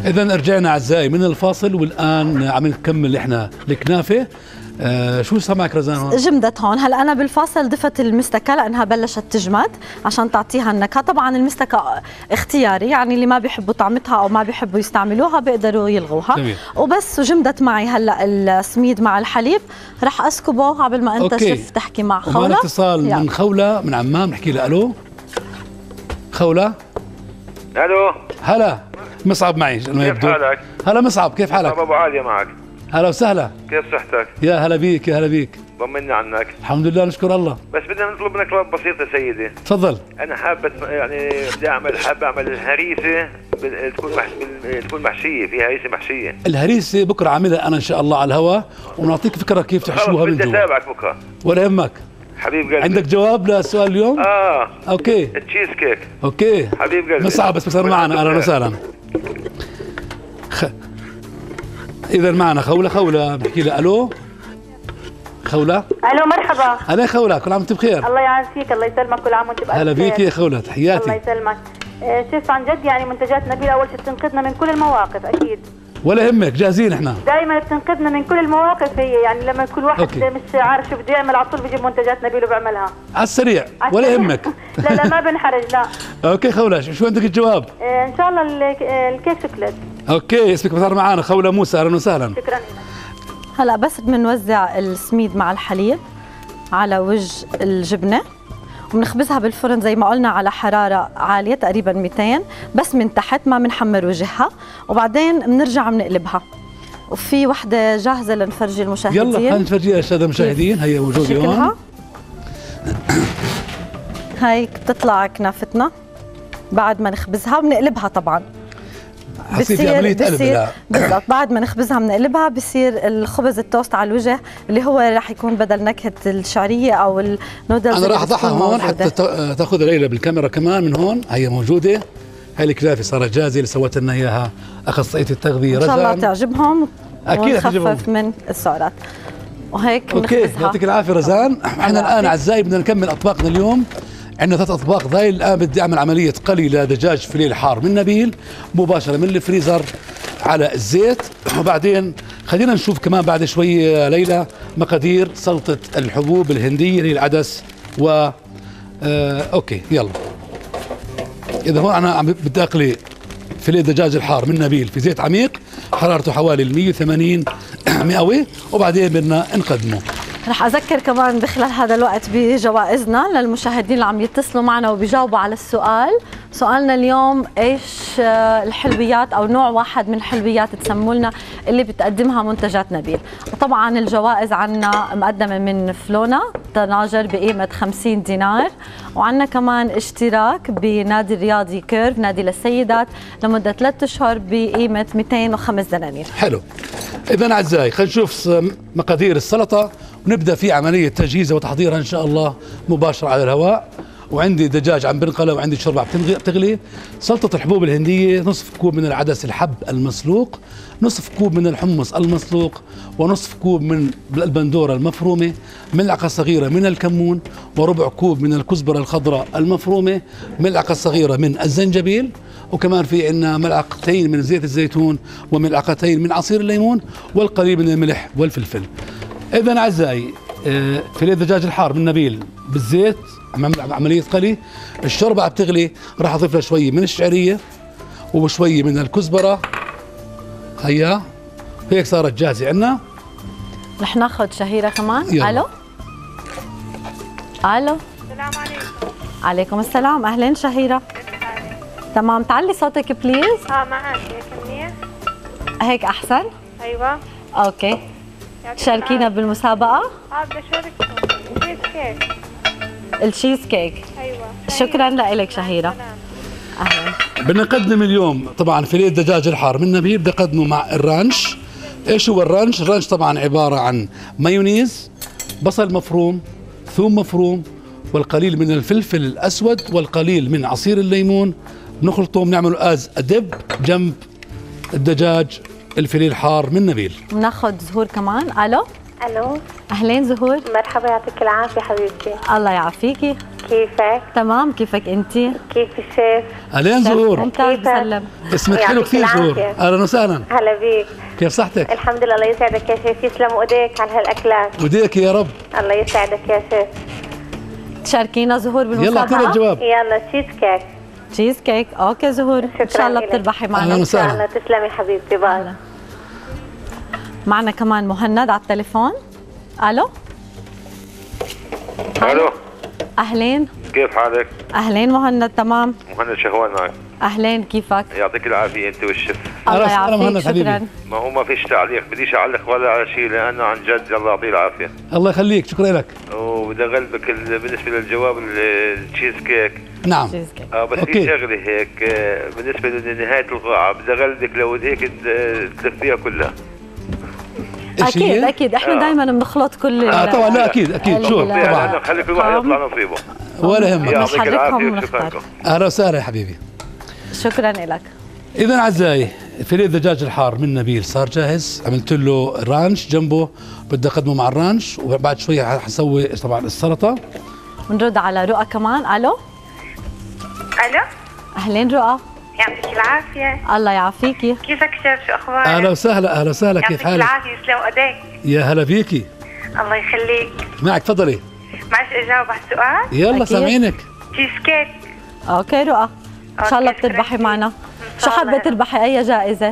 إذا رجعنا أعزائي من الفاصل، والآن عم نكمل إحنا الكنافة. شو صار معك رزان هون؟ جمدت هون. هلا انا بالفاصل ضفت المستكه لانها بلشت تجمد عشان تعطيها النكهه. طبعا المستكه اختياري، يعني اللي ما بيحبوا طعمتها او ما بيحبوا يستعملوها بيقدروا يلغوها. جميل. وبس. وجمدت معي هلا السميد مع الحليب، رح اسكبه قبل ما انت شف تحكي مع خوله. ومعنا اتصال من خوله من عمان، نحكي لها الو. خوله. الو. هلا مصعب معي. كيف حالك؟ هلا مصعب، كيف حالك؟ ابو عالية معك. هلا وسهلا. كيف صحتك؟ يا هلا بيك، يا هلا بيك. طمني عنك. الحمد لله نشكر الله. بس بدنا نطلب منك طلب بسيط يا سيدي. تفضل. انا حابة يعني حابب اعمل الهريسة تكون محشية، فيها هريسة محشية. الهريسة بكره عاملها انا ان شاء الله على الهواء، ونعطيك فكرة كيف تحشوها من جوا. بدي اتابعك بكره. ولا يهمك. حبيب قلبي. عندك جواب للسؤال اليوم؟ اوكي. التشيز كيك. اوكي. حبيب قلبي. مصعب بس صار معنا. اهلا وسهلا. إذا معنا خوله بحكي لها الو. خوله. الو مرحبا. هلا خوله، كل عام وانت بخير. الله يعافيك، الله يسلمك، كل عام وانت بخير. هلا بيك يا خوله، تحياتي. الله يسلمك. شوف عن جد يعني منتجات نبيل اول شيء بتنقذنا من كل المواقف اكيد. ولا يهمك، جاهزين احنا. دائما بتنقذنا من كل المواقف هي، يعني لما كل واحد مش عارف شو بده يعمل على طول بيجيب منتجات نبيل وبيعملها. على السريع، ولا يهمك. لا ما بنحرج لا. اوكي خوله، شو عندك الجواب؟ ان شاء الله الكيك شوكليت. اوكي، اسمك بصار معنا خوله موسى، اهلا وسهلا. شكرا لك. هلا بس بنوزع السميد مع الحليب على وجه الجبنه، وبنخبزها بالفرن زي ما قلنا على حراره عاليه تقريبا 200 بس من تحت، ما بنحمر وجهها، وبعدين بنرجع بنقلبها. وفي وحده جاهزه لنفرجي المشاهدين. يلا خلينا نفرجيها للساده المشاهدين. هي موجوده هون. هيك بتطلع كنافتنا بعد ما نخبزها وبنقلبها. طبعا حسيتي عمليه قلب. بالضبط. بعد ما نخبزها بنقلبها بصير الخبز التوست على الوجه اللي هو راح يكون بدل نكهه الشعريه او النودلز. انا راح اضعها هون حتى تاخذ ليلى بالكاميرا كمان من هون. هي موجوده. هاي الكنافه صارت جاهزه اللي سوت لنا اياها اخصائيه التغذيه رزان. ان شاء الله تعجبهم. اكيد ونخفف من السعرات. وهيك اوكي، يعطيك العافيه رزان. احنا الان اعزائي بدنا نكمل اطباقنا اليوم. عندنا 3 أطباق. ضايل الان بدي اعمل عمليه قلي لدجاج فيليه الحار من نبيل مباشره من الفريزر على الزيت. وبعدين خلينا نشوف كمان بعد شوي ليلى مقادير سلطه الحبوب الهنديه اللي العدس و اوكي يلا. اذا هون انا بدي اقلي فيليه دجاج الحار من نبيل في زيت عميق حرارته حوالي 180 مئوي، وبعدين بدنا نقدمه. رح أذكر كمان بخلال هذا الوقت بجوائزنا للمشاهدين اللي عم يتصلوا معنا وبيجاوبوا على السؤال. سؤالنا اليوم ايش الحلويات او نوع واحد من الحلويات تسموا لنا اللي بتقدمها منتجات نبيل. وطبعا الجوائز عنا مقدمه من فلونا طناجر بقيمه 50 دينار، وعنا كمان اشتراك بنادي الرياضي كيرف نادي للسيدات لمده 3 اشهر بقيمه 205 دنانير. حلو. اذا اعزائي خلينا نشوف مقادير السلطه ونبدا في عمليه تجهيزها وتحضيرها ان شاء الله مباشره على الهواء. وعندي دجاج عم بنقله وعندي شوربه بتغلي. سلطه الحبوب الهنديه نصف كوب من العدس الحب المسلوق، نصف كوب من الحمص المسلوق، ونصف كوب من البندوره المفرومه، ملعقه صغيره من الكمون، وربع كوب من الكزبره الخضراء المفرومه، ملعقه صغيره من الزنجبيل، وكمان في عندنا ملعقتين من زيت الزيتون وملعقتين من عصير الليمون والقليل من الملح والفلفل. اذا اعزائي فيليه الدجاج الحار من نبيل بالزيت عمليه قلي. الشوربه عم بتغلي راح اضيف لها شوي من الشعريه وشوي من الكزبره. هيا هيك صارت جاهزه عندنا. رح ناخذ شهيره كمان. يلا. الو الو. السلام عليكم. عليكم السلام. اهلين شهيره. تمام. تعلي صوتك بليز. معك هيك منيح. هيك احسن. ايوه. اوكي. تشاركينا بالمسابقه. بدي اشارككم. تشيز كيك. التشيز كيك. ايوه. شكرا لك شهيره. اهلا. بدنا نقدم اليوم طبعا فيليه الدجاج الحار من نبيل. بدي اقدمه مع الرانش. ايش هو الرانش؟ الرانش طبعا عباره عن مايونيز، بصل مفروم، ثوم مفروم، والقليل من الفلفل الاسود، والقليل من عصير الليمون. بنخلطه بنعمله از ادب جنب الدجاج الفيليه الحار من نبيل. بناخذ زهور كمان. الو الو. اهلين زهور. مرحبا، يعطيك العافيه حبيبتي. الله يعافيكي. كيفك؟ تمام، كيفك انت؟ كيف الشيف؟ اهلين زهور. ممتاز، بسلم. اسمك حلو كثير زهور. اهلا وسهلا. هلا بيك. كيف صحتك؟ الحمد لله، الله يسعدك يا شيف، يسلموا ايديك على هالاكلات. وديك يا رب. الله يسعدك يا شيف. تشاركينا زهور بالمسابقة. يلا اعطينا الجواب. يلا تشيز كيك. تشيز كيك. اوكي زهور، ان شاء الله بتربحي معنا. اهلا ان وسهلا. شاء الله، تسلمي حبيبتي. باي. معنا كمان مهند على التليفون. الو. الو. اهلين. كيف حالك؟ اهلين مهند. تمام. مهند شهوان معك. اهلين، كيفك؟ يعطيك العافيه انت والشيف. الله أهلا وسهلا مهند يعافيك. حبيبي. شكرا. ما هو ما فيش تعليق، بديش اعلق ولا على شيء لانه عن جد الله يعطيه العافيه. الله يخليك، شكرا لك. وبدي اغلبك بالنسبه للجواب التشيز كيك. نعم. تشيز كيك. بس أوكي. في شغله هيك بالنسبه لنهايه القاعه بدي اغلبك لو هيك تلفيها كلها. إيش اكيد هي؟ اكيد، احنا دائما بنخلط كل طبعا، لا اكيد اكيد شو لا، طبعا خلي كل واحد يطلع نصيبه. ولا يهمك. يعطيك نحركهم العافيه ونختار. وشكرا. اهلا وسهلا يا حبيبي. شكرا لك. اذا اعزائي، فيليه الدجاج الحار من نبيل صار جاهز. عملت له رانش جنبه، بدي اقدمه مع الرانش، وبعد شوي حسوي طبعا السلطه. بنرد على رؤى كمان. الو. الو. اهلين رؤى. يعطيك العافيه. الله يعافيكي. كيفك شيف؟ شو اخبارك؟ اهلا وسهلا، اهلا وسهلا، كيف يعطيك حالك؟ العافيه، يسلموا ايديك. يا هلا فيكي. الله يخليك. معك تفضلي. معلش اجاوب على السؤال. يلا أكيد. سامعينك. تشيز كيك. اوكي رؤى، ان شاء الله أوكي، شكراً بتربحي كثير. معنا. إن شو شاء حابه الله. تربحي؟ اي جائزه؟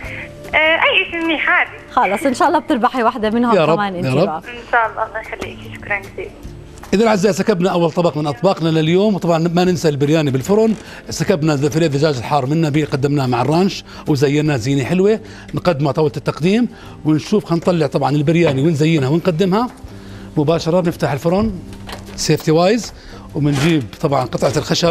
اي شيء منيح عادي. خلص ان شاء الله بتربحي واحده منهم يا رب، كمان انت يا رب. رؤى. ان شاء الله، الله يخليك. شكرا كثير. إذا أعزائي، سكبنا أول طبق من أطباقنا لليوم، وطبعا ما ننسى البرياني بالفرن. سكبنا فيليه الدجاج الحار من نبيل، قدمناه مع الرانش وزيناه زينة حلوة، نقدمها طاولة التقديم ونشوف حنطلع طبعا البرياني ونزينها ونقدمها مباشرة. بنفتح الفرن سيفتي وايز، وبنجيب طبعا قطعة الخشب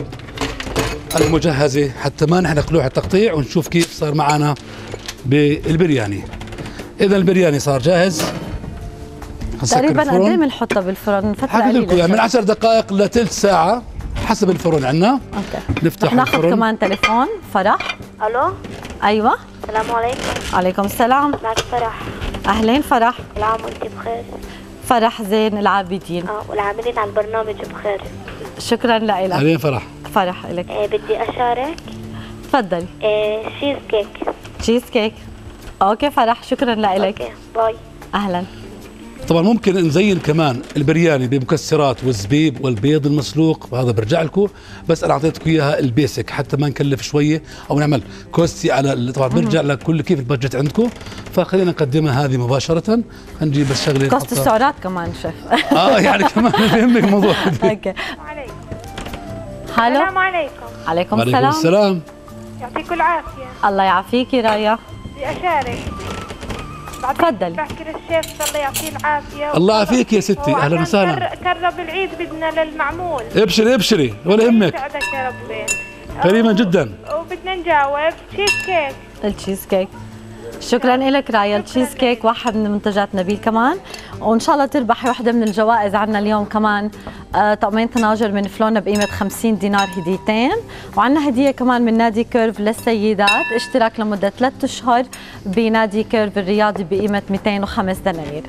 المجهزة حتى ما نحرق لوح التقطيع، ونشوف كيف صار معنا بالبرياني. إذا البرياني صار جاهز. هنسكر تقريبا الفرن. قد ايه بنحطها بالفرن؟ فتره حكيت لكم قليله. يعني من 10 دقائق لثلث ساعة حسب الفرن عندنا. اوكي، نفتح رح ناخذ الفرن. كمان تليفون. فرح. الو. ايوه. السلام عليكم. عليكم السلام. معك فرح. اهلين فرح. كل عام وانت بخير. فرح زين العابدين. والعاملين على البرنامج بخير. شكرا لك. أهلين فرح. فرح لك. بدي اشارك. تفضلي. تشيز كيك. تشيز كيك. اوكي فرح، شكرا لك. اوكي، باي. اهلا. طبعا ممكن نزين كمان البرياني بمكسرات والزبيب والبيض المسلوق، وهذا برجع لكم، بس انا اعطيتكم اياها البيسك حتى ما نكلف شويه او نعمل كوستي على طبعا برجع لكل كيف البادجت عندكم. فخلينا نقدمها هذه مباشره. نجيب بس شغله كوست السعرات كمان شيف. يعني كمان بيهمك الموضوع. اوكي. عليكم. هلو. السلام عليكم. عليكم وعليكم السلام. السلام. يعطيكم العافيه. الله يعافيكي رايا. بدي اشارك. تفضلي. بحكي للشيف الله يعطيه العافيه. الله يعافيك يا ستي، اهلا وسهلا. قرب العيد، بدنا للمعمول. ابشري ابشري ولا يهمك، يسعدك يا ربي. كريما جدا. وبدنا نجاوب تشيز كيك. التشيز كيك. شكرا لك رايا. التشيز كيك واحد من منتجات نبيل كمان، وان شاء الله تربحي وحده من الجوائز. عندنا اليوم كمان طقمين طناجر من فلونا بقيمه 50 دينار هديتين، وعندنا هديه كمان من نادي كيرف للسيدات، اشتراك لمده 3 اشهر بنادي كيرف الرياضي بقيمه 205 دنانير.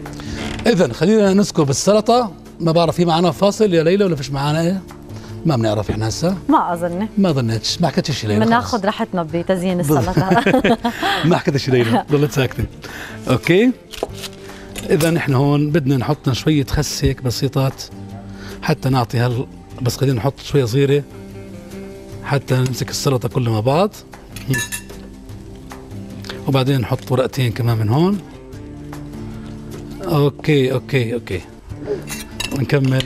اذا خلينا نسكب السلطه. ما بعرف في معنا فاصل يا ليلى ولا فيش معنا ايه؟ ما بنعرف احنا هسه. ما اظن. ما ظنيتش، ما حكيتش ليلى. بناخذ راحتنا بتزيين السلطه. ما حكيتش ليلى، ضلت ساكته. اوكي. اذا نحن هون بدنا نحط شويه خس هيك بسيطات حتى نعطي بس خلينا نحط شويه صغيره حتى نمسك السلطه كلها مع بعض. وبعدين نحط ورقتين كمان من هون. اوكي اوكي اوكي. ونكمل.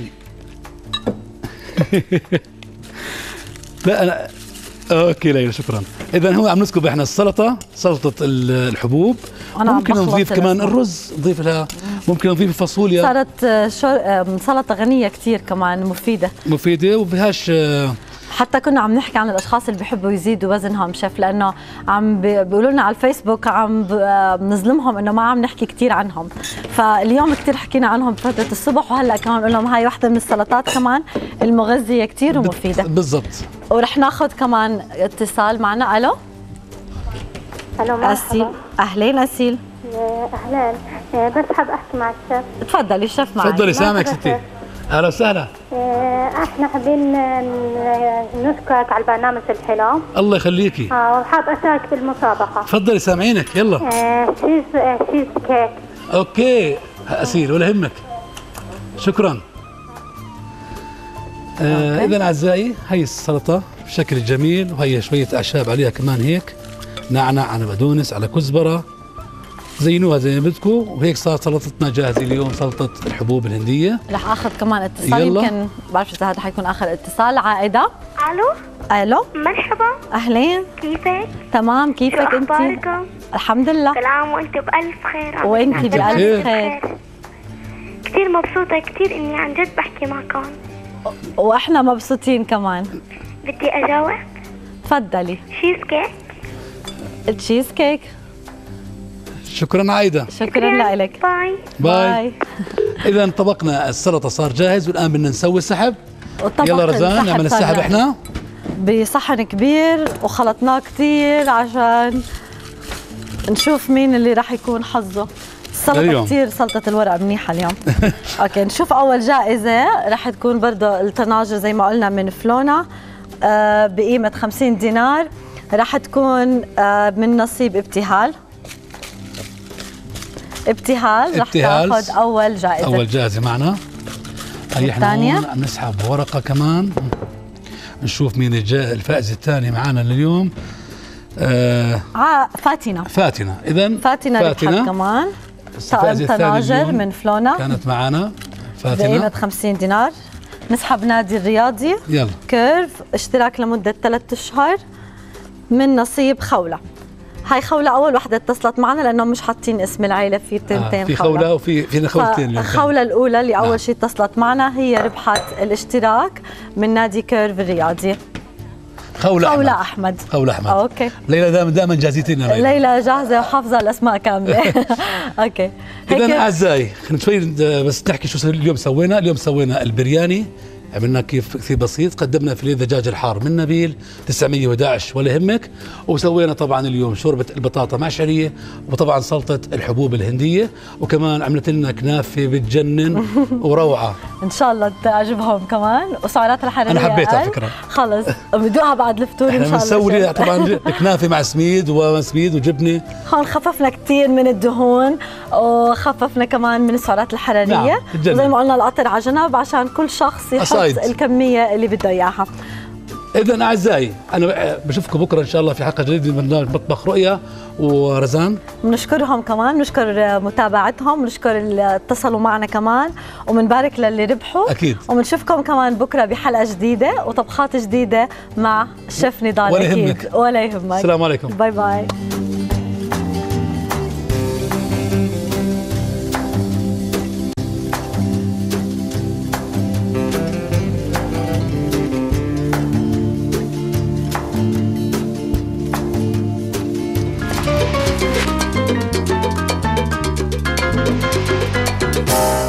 لا انا اوكي ليلى شكرا. اذا هو عم نسكب احنا السلطه، سلطه الحبوب. ممكن نضيف كمان الرز، نضيف لها، ممكن نضيف الفاصوليا. صارت سلطه غنيه كثير كمان، مفيده وبهاش. حتى كنا عم نحكي عن الاشخاص اللي بيحبوا يزيدوا وزنهم شيف، لانه عم بيقولوا لنا على الفيسبوك عم بنظلمهم انه ما عم نحكي كثير عنهم، فاليوم كثير حكينا عنهم بفتره الصبح، وهلا كمان بنقول لهم هاي وحده من السلطات كمان المغذيه كثير ومفيده. بالضبط. ورح ناخذ كمان اتصال معنا. الو. الو مرحبا. اسيل. اهلين اسيل. اهلا. بس حاب احكي مع الشيف. تفضلي الشيف معي. تفضلي سامعك ستي. اهلا وسهلا. احنا حابين نشكرك على البرنامج الحلو. الله يخليكي. وحاب اشارك بالمسابقه. تفضلي سامعينك يلا. شيز كيك. اوكي اسيل ولا يهمك. شكرا. اذا اعزائي هي السلطه بشكل جميل، وهي شويه اعشاب عليها كمان هيك، نعناع على بقدونس على كزبره، زينوها زي ما بدكم، وهيك صارت سلطتنا جاهزه اليوم، سلطه الحبوب الهنديه. رح اخذ كمان اتصال، يمكن بعرف اذا هذا حيكون اخر اتصال. عائده. الو مرحبا. اهلين، كيفك؟ تمام، كيفك انت؟ شو اخباركم؟ الحمد لله. كل عام وانت بألف خير. وانت بألف خير. كثير مبسوطة كثير اني عن جد بحكي معكم. واحنا مبسوطين كمان. بدي اجاوب؟ تفضلي. شيز كيك. التشيز كيك. شكرا عايده. شكرا لك. باي باي. اذا طبقنا السلطه صار جاهز، والان بدنا نسوي السحب. وطبق يلا رزان نعمل السحب احنا بصحن كبير، وخلطناه كثير عشان نشوف مين اللي راح يكون حظه. السلطه كثير سلطه الورق منيحه اليوم. اوكي، نشوف اول جائزه راح تكون برضه الطناجر زي ما قلنا من فلونا بقيمه 50 دينار، راح تكون من نصيب ابتهال راح تاخذ اول جائزه. اول جائزه معنا. هي احنا هون عم نسحب ورقه كمان، نشوف مين الفائز الثاني معنا لليوم. فاتنة. اذا فاتنة ربحت كمان طقم طناجر من فلونا، كانت معنا فاتنة بقيمة 50 دينار. نسحب نادي الرياضي يلا كيرف، اشتراك لمدة 3 أشهر من نصيب خولة. هاي خولة أول وحدة اتصلت معنا لأنهم مش حاطين اسم العائلة، في تنتين في خولة وفي خولتين. خولة الأولى اللي أول شيء اتصلت معنا هي ربحت الاشتراك من نادي كيرف الرياضي. خولة أحمد. اوكي. ليلى دائما جاهزتين. ليلى جاهزة وحافظة الأسماء كاملة. اوكي. إذا أعزائي خلينا شوي بس نحكي شو اليوم سوينا. اليوم سوينا البرياني، عملنا كيف بسيط، قدمنا فيليه دجاج الحار من نبيل 911 ولا يهمك، وسوينا طبعا اليوم شوربه البطاطا مع شعريه، وطبعا سلطه الحبوب الهنديه، وكمان عملت لنا كنافه بتجنن وروعه. ان شاء الله تعجبهم كمان، وسعرات الحراريه انا حبيتها على فكره. خلص بدوها بعد الفطور ان شاء الله. بنسوي طبعا كنافه مع سميد وجبنه. هون خففنا كثير من الدهون، وخففنا كمان من السعرات الحراريه. زي ما قلنا القطر على جنب عشان كل شخص يحط الكمية اللي بده إياها. إذن أعزائي أنا بشوفكم بكرة إن شاء الله في حلقة جديدة من برنامج مطبخ رؤيا. ورزان بنشكرهم كمان، بنشكر متابعتهم، بنشكر اللي اتصلوا معنا كمان، وبنبارك للي ربحوا أكيد. وبنشوفكم كمان بكرة بحلقة جديدة وطبخات جديدة مع الشيف نضال. ولا يهمك. ولا يهمك. السلام عليكم. باي باي.